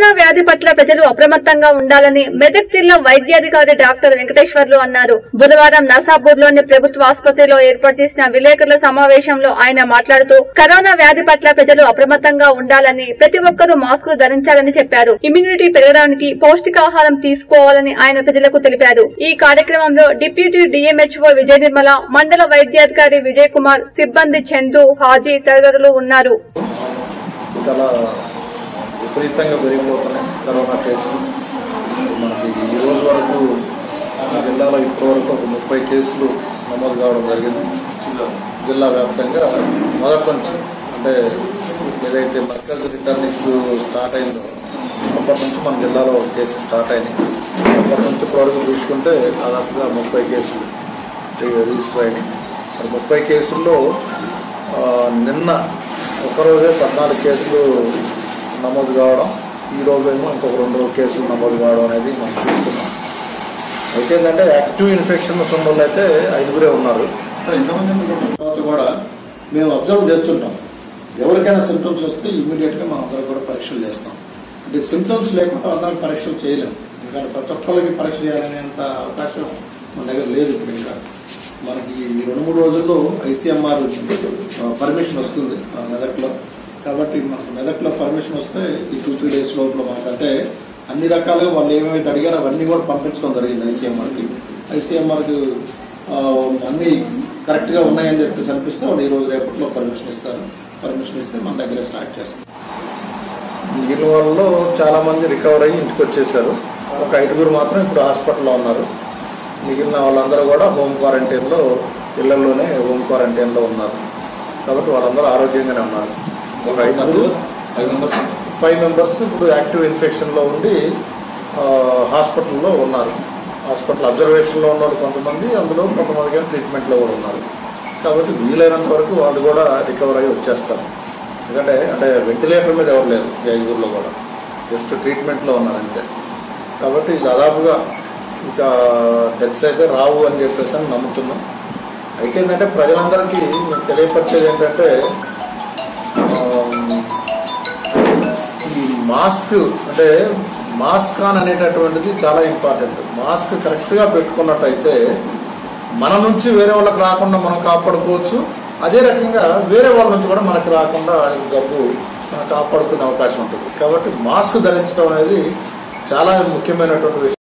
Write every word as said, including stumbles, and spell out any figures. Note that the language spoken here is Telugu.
కరోనా వ్యాధి పట్ల ప్రజలు అప్రమత్తంగా ఉండాలని మెదక్ జిల్లా వైద్యాధికారి డాక్టర్ వెంకటేశ్వర్లు అన్నారు. బుధవారం నర్సాపూర్లోని ప్రభుత్వ ఆసుపత్రిలో ఏర్పాటు చేసిన విలేకరుల సమావేశంలో ఆయన మాట్లాడుతూ కరోనా వ్యాధి పట్ల ప్రజలు అప్రమత్తంగా ఉండాలని, ప్రతి ఒక్కరూ మాస్కులు ధరించాలని చెప్పారు. ఇమ్యూనిటీ పెరగడానికి పౌష్టికాహారం తీసుకోవాలని ఆయన ప్రజలకు తెలిపారు. ఈ కార్యక్రమంలో డిప్యూటీ డిఎంహెచ్ఓ విజయ నిర్మల, మండల వైద్యాధికారి విజయ్ కుమార్, సిబ్బంది చందు, హాజీ తదితరులు ఉన్నారు. విపరీతంగా పెరిగిపోతున్నాయి కరోనా కేసులు. మనకి ఈ రోజు వరకు జిల్లాలో ఇప్పటివరకు ఒక ముప్పై కేసులు నమోదు కావడం జరిగింది. జిల్లా వ్యాప్తంగా మొదటి నుంచి అంటే ఏదైతే మర్కజ్ రిటర్నింగ్స్ స్టార్ట్ అయిందో అప్పటి నుంచి మన జిల్లాలో కేసులు స్టార్ట్ అయినాయి. అప్పటి నుంచి ఇప్పటివరకు చూసుకుంటే దాదాపుగా ముప్పై కేసులు రిజిస్టర్ అయినాయి. మరి ముప్పై కేసుల్లో నిన్న ఒకరోజే పద్నాలుగు కేసులు నమోదు కావడం, ఈ రోజేమో ఇంకొక రెండు కేసులు నమోదు కావడం అనేది మనం చూస్తున్నాం. అయితే ఏంటంటే యాక్టివ్ ఇన్ఫెక్షన్ ఉన్న వాళ్ళు అయితే ఐదుగురే ఉన్నారు. తర్వాత కూడా మేము అబ్జర్వ్ చేస్తుంటాం. ఎవరికైనా సింప్టమ్స్ వస్తే ఇమీడియట్గా మనం అందరూ కూడా పరీక్షలు చేస్తాం. అంటే సింప్టమ్స్ లేకుండా అందరికి పరీక్షలు చేయలేము. ఎందుకంటే ప్రతి ఒక్కరికి పరీక్ష చేయాలనేంత అవకాశం మన దగ్గర లేదు. ఇప్పుడు ఇంకా మనకి ఈ రెండు మూడు రోజుల్లో ఐసీఎంఆర్ పర్మిషన్ వస్తుంది మెదక్లో. కాబట్టి మనకు మెదక్లో పర్మిషన్ వస్తే ఈ టూ త్రీ డేస్ లోపల మనకు అంటే అన్ని రకాలుగా వాళ్ళు ఏమేమైతే అడిగారో అవన్నీ కూడా పంపించడం జరిగింది ఐసీఎంఆర్కి. ఐసీఎంఆర్కి అన్నీ కరెక్ట్గా ఉన్నాయని చెప్పి అనిపిస్తే వాళ్ళు ఈరోజు రేపట్లో పర్మిషన్ ఇస్తారు. పర్మిషన్ ఇస్తే మన దగ్గర స్టార్ట్ చేస్తాం. మిగిలిన వాళ్ళలో చాలామంది రికవర్ అయ్యి ఇంటికి వచ్చేసారు. ఒక ఐదుగురు మాత్రం ఇప్పుడు హాస్పిటల్లో ఉన్నారు. మిగిలిన వాళ్ళందరూ కూడా హోమ్ క్వారంటైన్లో, ఇళ్లలోనే హోమ్ క్వారంటైన్లో ఉన్నారు. కాబట్టి వాళ్ళందరూ ఆరోగ్యంగానే ఉన్నారు. ఒక ఐదుగురు ఫైవ్ మెంబర్స్ ఇప్పుడు యాక్టివ్ ఇన్ఫెక్షన్లో ఉండి హాస్పిటల్లో ఉన్నారు. హాస్పిటల్ అబ్జర్వేషన్లో ఉన్నారు కొంతమంది, అందులో కొంతమంది ట్రీట్మెంట్లో కూడా ఉన్నారు. కాబట్టి వీలైనంత వరకు వాళ్ళు కూడా రికవర్ అయ్యి వచ్చేస్తారు. ఎందుకంటే అంటే వెంటిలేటర్ మీద ఎవరు లేరు ఈ ఐదుగురులో కూడా, జస్ట్ ట్రీట్మెంట్లో ఉన్నారు అంతే. కాబట్టి దాదాపుగా ఇక డెత్స్ అయితే రావు అని చెప్పేసి అని నమ్ముతున్నాం. అయితే ఏంటంటే ప్రజలందరికీ తెలియపరిచేది ఏంటంటే ఈ మాస్క్ అంటే మాస్క్ ఆన్ అనేటటువంటిది చాలా ఇంపార్టెంట్. మాస్క్ కరెక్ట్గా పెట్టుకున్నట్టయితే మన నుంచి వేరే వాళ్ళకి రాకుండా మనం కాపాడుకోవచ్చు. అదే రకంగా వేరే వాళ్ళ నుంచి కూడా మనకు రాకుండా జబ్బు మనం కాపాడుకునే అవకాశం ఉంటుంది. కాబట్టి మాస్క్ ధరించడం అనేది చాలా ముఖ్యమైనటువంటి విషయం.